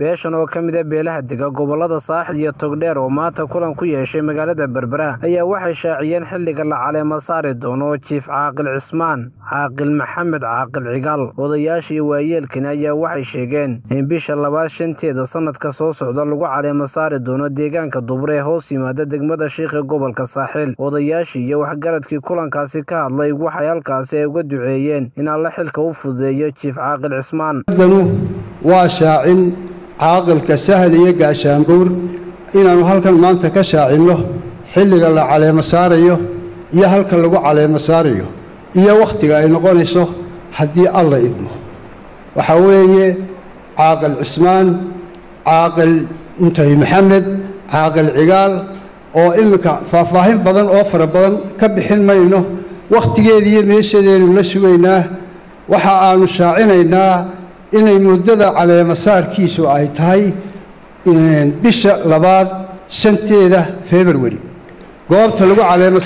beeshan oo ka mid ah beelaha dega gobolada Saaxil iyo Togdheer oo maanta kulan ku yeeshay magaalada Berbera ayaa waxay shaaciyeen xilliga la caleemo saari doono Chief Caaqil Cismaan Caaqil Maxamed Caaqil Cigaal odayaasha iyo waayeelkan ayaa waxay sheegeen in bisha 25 sanadka soo socda lagu caleemo saari doono deegaanka Dubre hoos yimaada degmada Sheekh gobolka Saaxil odayaasha iyo waxgaradkii kulankaasi ka hadlay waxay halkaas ay uga duceeyeen in alla xilka u fudeeyo Chief Caaqil Cismaan waa shaacin caaqilka sahal iyo gaashaanbuur inaanu halkan maanta ka shaacino xilliga la caleemo saarayo iyo halka lagu caleemo saarayo iyo waqtiga ay noqonayso haddii alla idmo waxa weeye caaqil Cismaan caaqil intay Maxamed caaqil Cigaal oo imika faahfaahin badan oo fara badan ka bixin mayno waqtigeedii iyo meeshadeenu la sugaynaa waxa aanu shaacinaynaa inay muddada caleemo saarkiisu ay tahay bisha 2 February goobta lagu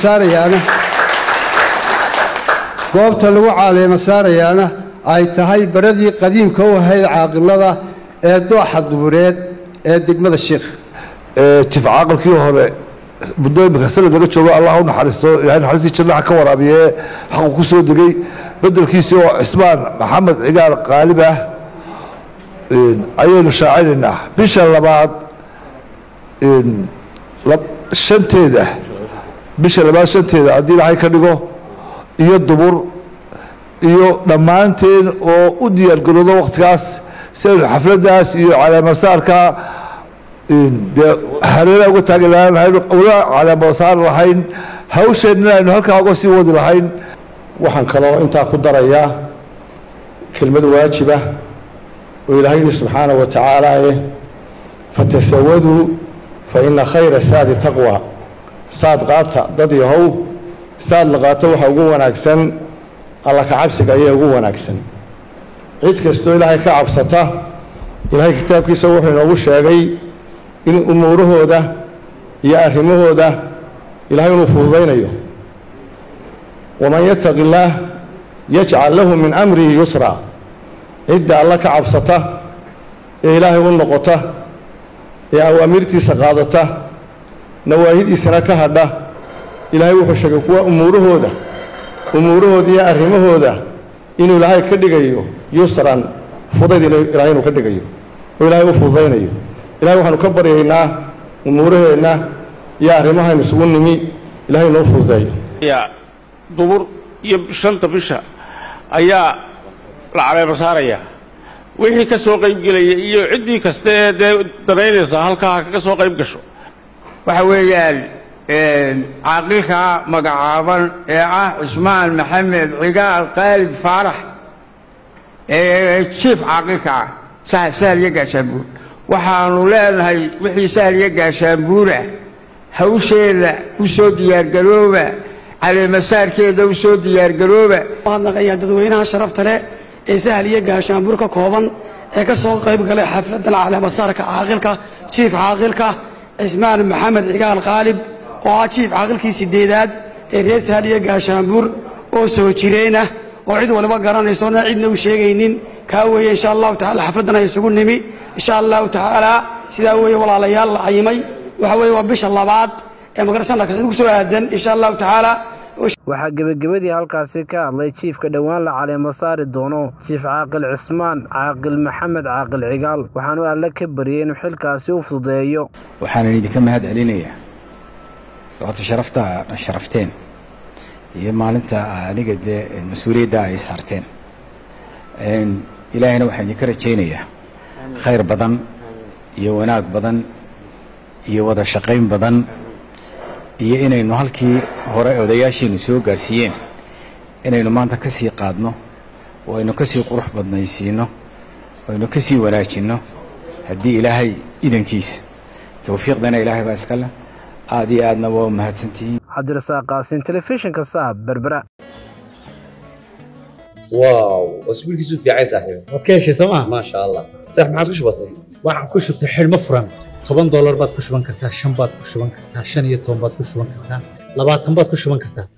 caleemo saarayaana ay tahay baradii qadiimka u ahayd caaqilada ee dooxa Dubureed ee degmada Sheekh Chief Caaqilkii hore mudooyinka sanad laga joogo Allah u naxariisto ilaahay naxariistii jannaha ka waraabiye xaq ku soo degay bedelkiisa oo Cismaan Maxamed Cigaal Qaalib ah ayaynu shaacinaa bisha 2 bisha 2 haddii ilaahay ka dhigo iyo dubur iyo dhammaanteen oo u diyaar garoodo waqtigaas si xafladaas iyo caleemo saarka hareeraha uga taagi lahayn uga caleemo saar lahayn hawsheedna aynu halkaa uga sii wadi lahayn waxaan kaloo intaa ku darayaa kelmad waajiba oo ilaahay subxaanahu wa tacaala fatasawadu fa inna khayra saadi taqwa saad qaata dad yahow saad la qaato waxa ugu wanaagsan alla ka cabsiga ayaa ugu wanaagsan cid kastoo ilaahay ka cabsata ilaahay kitaabkiisa wuxuu inoogu sheegay in umuurahooda iyo arrimahooda ilaahay inuu fududaynayo waman yattaqi illaah yajcal lahu min amrihi yusra cidda alla ka cabsata ee ilaahay u noqota ee awaamirtiisa qaadata nawaahidiisana ka hadha ilaahay wuxuu sheegay kuwa umuurahooda iyo arrimahooda inuu ilaahay ka dhigayo yusran fudayd ilaahay inuu ka dhigayo oo ilaahay u fududaynayo ilaahay waxaanu ka baryaynaa umuuraheenna iyo arrimahaynu isugu nimi ilaahay noo fududeeyo dubur iyo shanta bisha ayaa la caleemo saaraya wixii ka soo qayb galaya iyo ciddii kasta ee danaynaysa halkaa ka soo qayb gasho waxa weeyaan caaqilka magacaaban ee ah Cismaan Maxamed Cigaal Qaalib Faarax chief caaqilka sahal iyo gaashaanbuur waxaanu leenahay wixii sahal iyo gaashaanbuura hawsheeda u soo diyaar garooba caleemo saarkeeda u soo diyaar garooba waxaan dadweynaha sharafta leh ee sahal iyo gaashaanbuur ka kooban ee ka soo qayb galay xafladan caleemo saarka caaqilka chief caaqilka Cismaan Maxamed Cigaal Qaalib oo ah chief caaqilkii 8aad ee reer sahal iyo gaashaanbuur oo soo jireena oo cid walba garanayso cidna u sheegaynin ka weeye insha Allah taala xafladan ay isugu nimi insha Allah taala sida weeye walaalayaal la cayimay waxa weeye waa bisha 2 ee magarsanka ugu soo aadan insha Allah taala waxa gabagabadii halkaasi ka hadlay chiefka dhawaan la caleemo saari doono Chief Caaqil Cismaan Caaqil Maxamed Caaqil Cigaal waxaanu alla ka bariyay inuu xilkaasi u fududeeyo waxaan idinka mahad celinayaa waqti sharafteen iyo maalinta aniga mas'uuliyadda ay saarteen ilaahayna waxaan idinka rajaynayaa khayr badan iyo wanaag badan iyo wada shaqayn badan iyo inaynu halkii hore odayaasheenu soo gaarsiiyeen inaynu maanta ka sii qaadno oo aynu ka sii qurux badnaysiino oo aynu ka sii wanaajino haddii ilaahay idankiisa tawfiiqdana ilaahay baa iska leh aad iyo aadna waa mahadsantihiin Cabdirasaaq Qaasin telefishinka Saab Berbera واو اسبوع كيسو في عايز صاحبي wadkeeshi sama ما شاء الله صح ما عادش بسيط waxaan ku shubtay xilmo furan $10 baad ku shuban kartaa 5 baad ku shuban kartaa 15 baad ku shuban kartaa 20 baad ku shuban kartaa